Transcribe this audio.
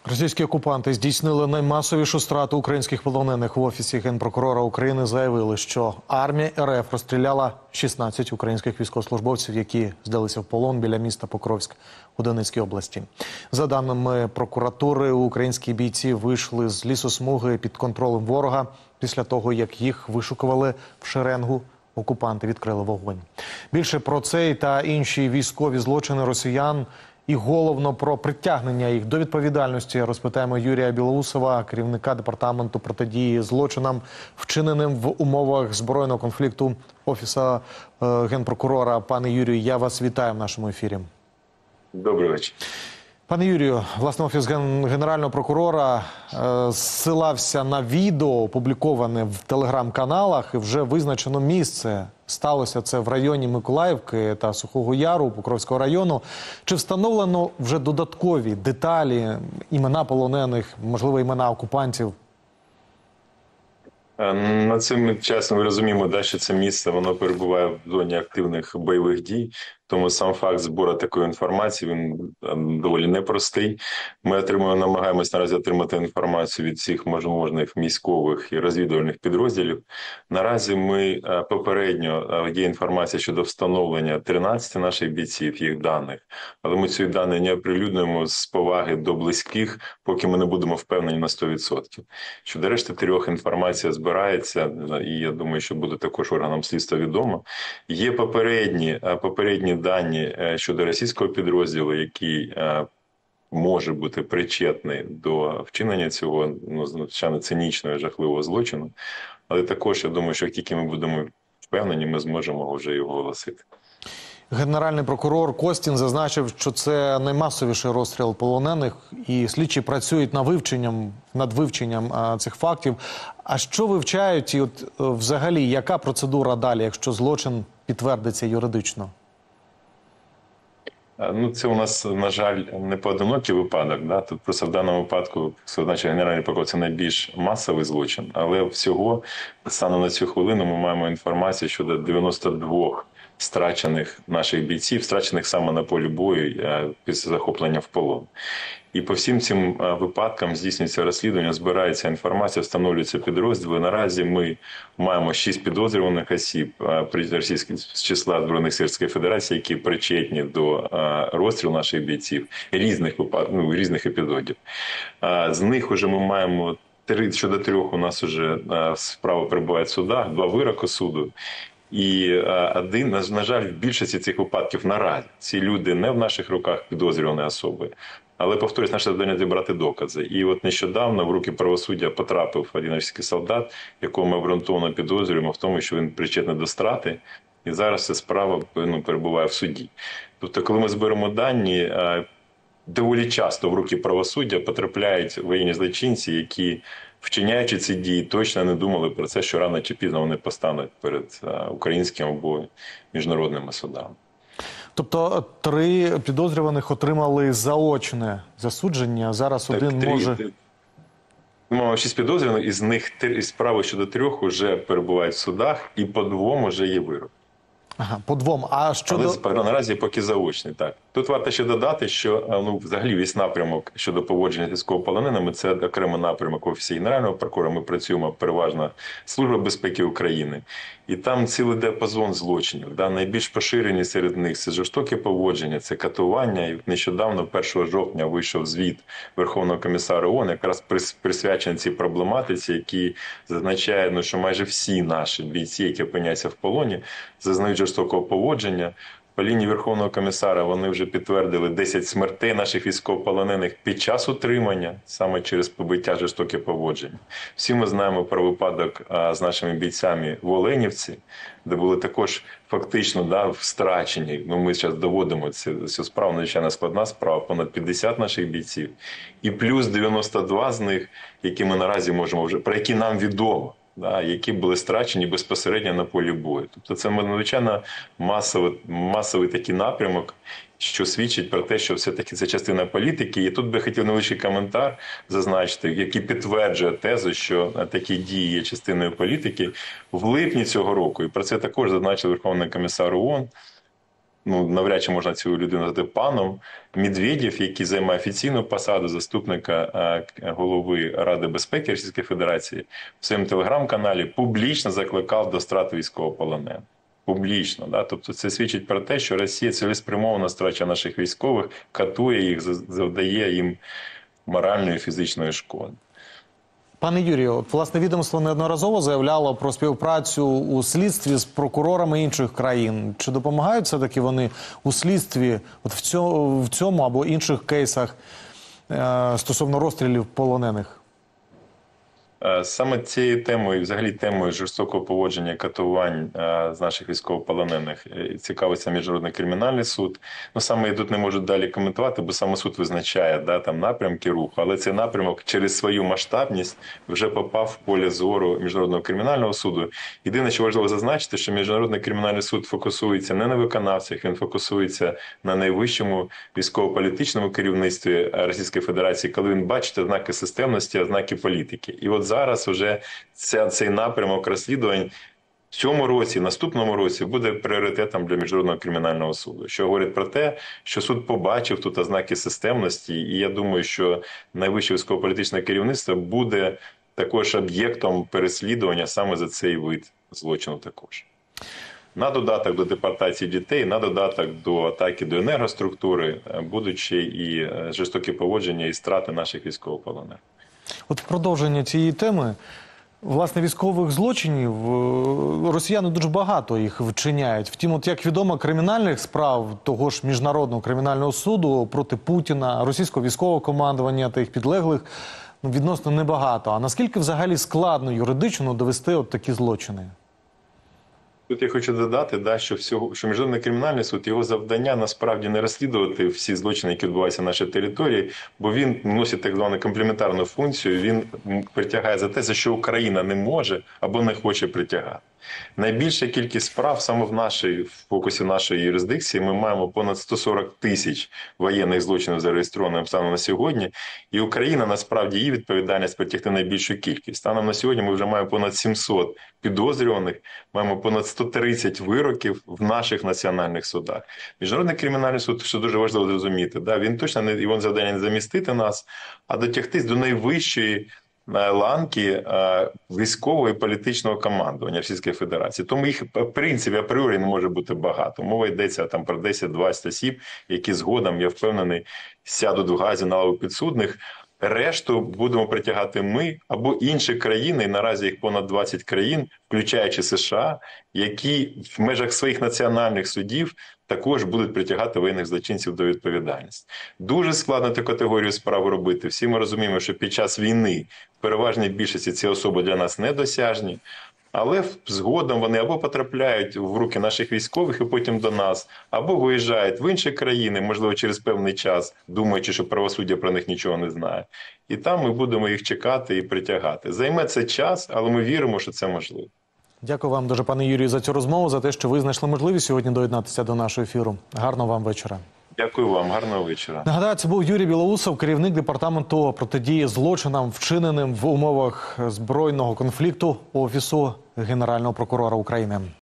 Російські окупанти здійснили наймасовішу страту українських полонених. В Офісі Генпрокурора України заявили, що армія РФ розстріляла 16 українських військовослужбовців, які здалися в полон біля міста Покровськ у Донецькій області. За даними прокуратури, українські бійці вийшли з лісосмуги під контролем ворога після того, як їх вишукували в шеренгу. Окупанти відкрили вогонь. Більше про цей та інші військові злочини росіян і головно про притягнення їх до відповідальності розпитаємо Юрія Білоусова, керівника департаменту протидії злочинам, вчиненим в умовах збройного конфлікту Офісу Генпрокурора. Пане Юрію, я вас вітаю в нашому ефірі. Добрий вечір. Пане Юрію, власне, Офіс Генерального прокурора зсилався на відео, опубліковане в телеграм-каналах, і вже визначено місце. Сталося це в районі Миколаївки та Сухого Яру, Покровського району. Чи встановлено вже додаткові деталі, імена полонених, можливо, імена окупантів? На цим часом ми розуміємо, що це місце воно перебуває в зоні активних бойових дій. Тому сам факт збору такої інформації, він доволі непростий. Ми намагаємось наразі отримати інформацію від всіх можливих військових і розвідувальних підрозділів. Наразі ми попередньо, є інформація щодо встановлення 13 наших бійців, їх даних. Але ми ці дані не оприлюднюємо з поваги до близьких, поки ми не будемо впевнені на 100%. Щодо решти 3 інформація збирається, і я думаю, що буде також органам слідства відомо. Є попередні дані щодо російського підрозділу, який може бути причетний до вчинення цього, звичайно, цинічного і жахливого злочину. Але також, я думаю, що як тільки ми будемо впевнені, ми зможемо вже його оголосити. Генеральний прокурор Костін зазначив, що це наймасовіший розстріл полонених, і слідчі працюють над вивченням цих фактів. А що вивчають і взагалі, яка процедура далі, якщо злочин підтвердиться юридично? Це у нас, на жаль, не поодинокий випадок. Тут просто в даному випадку, значить, Генеральний прокурор – це найбільш масовий злочин. Але всього, станом на цю хвилину, ми маємо інформацію щодо 92 страчених наших бійців, страчених саме на полі бою після захоплення в полон. І по всім цим випадкам здійснюється розслідування, збирається інформація, встановлюються підрозділи. Наразі ми маємо 6 підозрюваних осіб з числа Збройних сил Російської Федерації, які причетні до розстрілу наших бійців різних епізодів. З них уже ми маємо щодо 3 у нас вже справа перебуває в судах, 2 вироки суду. І на жаль, в більшості цих випадків наразі ці люди не в наших руках підозрювані особи. Але, повторюсь, наше завдання – зібрати докази. І от нещодавно в руки правосуддя потрапив один російський солдат, якого ми обґрунтовано підозрюємо в тому, що він причетний до страти. І зараз ця справа перебуває в суді. Тобто, коли ми зберемо дані, доволі часто в руки правосуддя потрапляють воєнні злочинці, які, вчиняючи ці дії, точно не думали про це, що рано чи пізно вони постануть перед українським або міжнародними судами. Тобто 3 підозрюваних отримали заочне засудження, зараз так, один може... Ми маємо 6 підозрюваних, із них справи щодо 3 вже перебувають в судах, і по 2 вже є вирок. Ага, по 2. А щодо... Але наразі поки заочний, так. Тут варто ще додати, що взагалі весь напрямок щодо поводження з військовополоненими – це окремий напрямок в Офісі Генерального прокурора. Ми працюємо переважно Служба безпеки України. І там цілий діапазон злочинів. Найбільш поширені серед них – це жорстоке поводження, це катування. І нещодавно, 1 жовтня, вийшов звіт Верховного комісара ООН, якраз присвячений цій проблематиці, який зазначає, що майже всі наші бійці, які опиняються в полоні, зазнають жорстокого поводження. По лінії Верховного комісара вони вже підтвердили 10 смертей наших військовополонених під час утримання, саме через побиття, жорстоке поводження. Всі ми знаємо про випадок з нашими бійцями в Оленівці, де були також фактично страчені. Ми зараз доводимо цю справу, надзвичайно складна справа, понад 50 наших бійців. І плюс 92 з них, які ми наразі можемо вже, про які нам відомо, які були страчені безпосередньо на полі бою. Тобто це надзвичайно масовий такий напрямок, що свідчить про те, що все-таки це частина політики. І тут би хотів невеличкий коментар зазначити, який підтверджує тезу, що такі дії є частиною політики. В липні цього року, і про це також зазначив Верховний комісар ООН, ну, навряд чи можна цю людину назвати паном, Медведєв, який займає офіційну посаду заступника голови Ради безпеки Російської Федерації, в своєму телеграм-каналі публічно закликав до страти військовополонених. Публічно, да? Тобто це свідчить про те, що Росія цілеспрямовано страчує наших військових, катує їх, завдає їм моральної і фізичної шкоди. Пане Юрію, от, власне, відомство неодноразово заявляло про співпрацю у слідстві з прокурорами інших країн. Чи допомагають все-таки вони у слідстві от в цьому або інших кейсах стосовно розстрілів полонених? Саме цією темою, взагалі темою жорстокого поводження, катувань з наших військовополонених цікавиться Міжнародний кримінальний суд. Ну, саме я тут не можу далі коментувати, бо саме суд визначає там напрямки руху, але цей напрямок через свою масштабність вже попав в поле зору Міжнародного кримінального суду. Єдине, що важливо зазначити, що Міжнародний кримінальний суд фокусується не на виконавцях, він фокусується на найвищому військово-політичному керівництві Російської Федерації, коли він бачить ознаки системності, ознаки політики. І от зараз вже цей напрямок розслідувань в цьому році, наступному році буде пріоритетом для Міжнародного кримінального суду, що говорить про те, що суд побачив тут ознаки системності, і я думаю, що найвище військово-політичне керівництво буде також об'єктом переслідування саме за цей вид злочину також. На додаток до депортації дітей, на додаток до атаки до енергоструктури будуть ще і жорстокі поводження і страти наших військовополонених. От в продовження цієї теми, власне, військових злочинів, росіяни дуже багато їх вчиняють. Втім, от як відомо, кримінальних справ того ж Міжнародного кримінального суду проти Путіна, російського військового командування та їх підлеглих відносно небагато. А наскільки взагалі складно юридично довести от такі злочини? Тут я хочу додати, що Міжнародний кримінальний суд, його завдання насправді не розслідувати всі злочини, які відбуваються на нашій території, бо він носить так звану комплементарну функцію, він притягає за те, за що Україна не може або не хоче притягати. Найбільша кількість справ саме в фокусі нашої юрисдикції ми маємо понад 140 тисяч воєнних злочинів зареєстрованих станом на сьогодні. І Україна, насправді, її відповідальність притягти найбільшу кількість. Станом на сьогодні ми вже маємо понад 700 підозрюваних, маємо понад 130 вироків в наших національних судах. Міжнародний кримінальний суд, що дуже важливо зрозуміти, він точно його завдання не замістити нас, а дотягтись до найвищої ланки військового і політичного командування Російської Федерації. Тому їх, в принципі, апріорі не може бути багато. Мова йдеться там про 10-20 осіб, які згодом, я впевнений, сядуть в Гаазі на лаву підсудних. Решту будемо притягати ми або інші країни, і наразі їх понад 20 країн, включаючи США, які в межах своїх національних судів також будуть притягати воєнних злочинців до відповідальності. Дуже складно цю категорію справ робити. Всі ми розуміємо, що під час війни в переважній більшості ці особи для нас недосяжні, але згодом вони або потрапляють в руки наших військових і потім до нас, або виїжджають в інші країни, можливо, через певний час, думаючи, що правосуддя про них нічого не знає. І там ми будемо їх чекати і притягати. Займе це час, але ми віримо, що це можливо. Дякую вам дуже, пане Юрію, за цю розмову, за те, що ви знайшли можливість сьогодні доєднатися до нашого ефіру. Гарного вам вечора. Дякую вам, гарного вечора. Нагадаю, це був Юрій Білоусов, керівник департаменту протидії злочинам, вчиненим в умовах збройного конфлікту Офісу Генерального прокурора України.